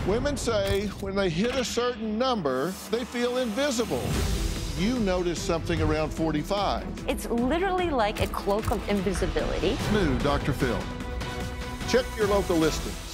Women say when they hit a certain number, they feel invisible. You notice something around 45. It's literally like a cloak of invisibility. New Dr. Phil. Check your local listing.